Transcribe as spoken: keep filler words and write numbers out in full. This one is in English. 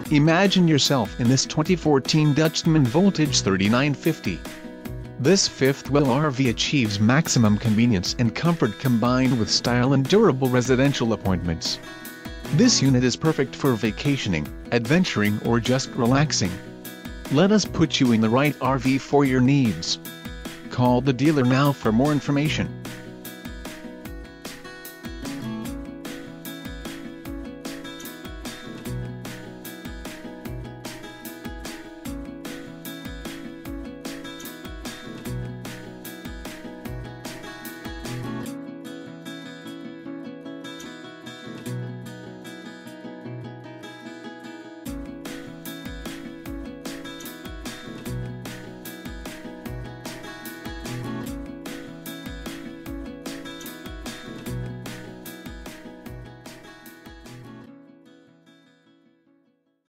Imagine yourself in this twenty fourteen Dutchmen Voltage thirty-nine fifty. This fifth-wheel R V achieves maximum convenience and comfort combined with style and durable residential appointments. This unit is perfect for vacationing, adventuring or just relaxing. Let us put you in the right R V for your needs. Call the dealer now for more information.